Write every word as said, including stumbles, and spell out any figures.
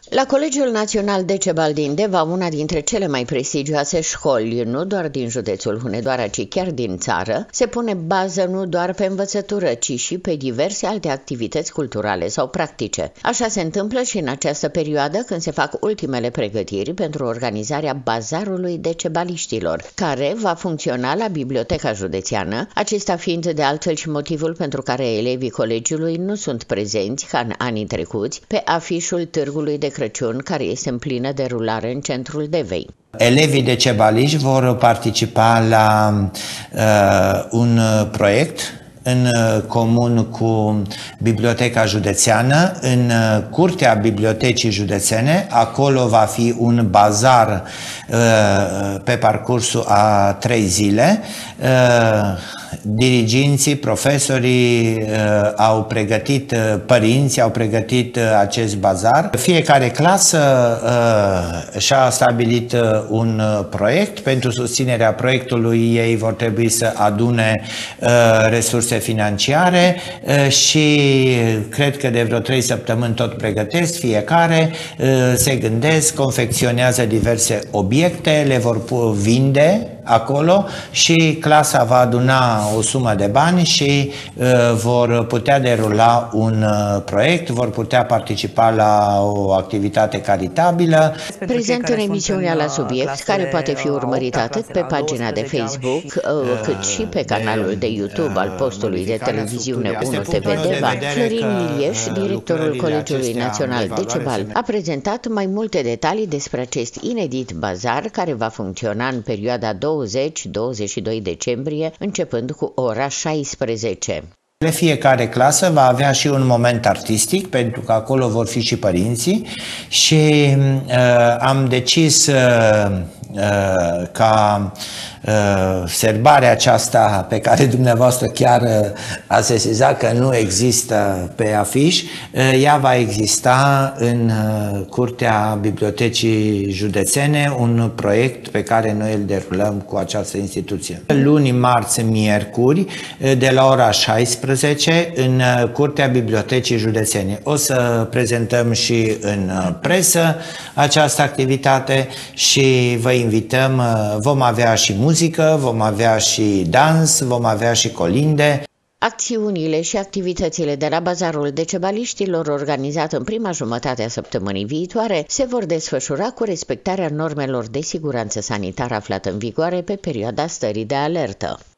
La Colegiul Național Decebal din Deva, una dintre cele mai prestigioase școli, nu doar din județul Hunedoara, ci chiar din țară, se pune bază nu doar pe învățătură, ci și pe diverse alte activități culturale sau practice. Așa se întâmplă și în această perioadă, când se fac ultimele pregătiri pentru organizarea Bazarului Decebaliștilor, care va funcționa la Biblioteca Județeană, acesta fiind de altfel și motivul pentru care elevii colegiului nu sunt prezenți, ca în anii trecuți, pe afișul Târgului de Crăciun, care este în plină derulare în centrul Devei. Elevii decebaliști vor participa la uh, un proiect în comun cu Biblioteca Județeană, în curtea Bibliotecii Județene. Acolo va fi un bazar uh, pe parcursul a trei zile. Uh, diriginții, profesorii uh, au pregătit, uh, părinții au pregătit uh, acest bazar. Fiecare clasă uh, și-a stabilit uh, un uh, proiect. Pentru susținerea proiectului ei vor trebui să adune uh, resurse financiare uh, și cred că de vreo trei săptămâni tot pregătesc fiecare, uh, se gândesc, confecționează diverse obiecte, le vor vinde acolo și clasa va aduna o sumă de bani și uh, vor putea derula un uh, proiect, vor putea participa la o activitate caritabilă. Prezent în emisiunea La Subiect, care poate fi urmărit atât pe pagina de Facebook, uh, cât și pe canalul de YouTube al postului de televiziune unu T V Deva, Florin Milieș, directorul Colegiului Național Decebal, a prezentat mai multe detalii despre acest inedit bazar, care va funcționa în perioada douăzeci douăzeci și doi decembrie, începând cu ora șaisprezece. Fiecare clasă va avea și un moment artistic, pentru că acolo vor fi și părinții și uh, am decis uh, uh, ca uh, serbarea aceasta pe care dumneavoastră chiar uh, ați sesizat că nu există pe afiș, uh, ea va exista în uh, curtea Bibliotecii Județene, un proiect pe care noi îl derulăm cu această instituție. Luni, marți, miercuri, de la ora șaisprezece, în curtea Bibliotecii Județene. O să prezentăm și în presă această activitate și vă invităm, vom avea și muzică, vom avea și dans, vom avea și colinde. Acțiunile și activitățile de la Bazarul Decebaliștilor, organizat în prima jumătate a săptămânii viitoare, se vor desfășura cu respectarea normelor de siguranță sanitară aflate în vigoare pe perioada stării de alertă.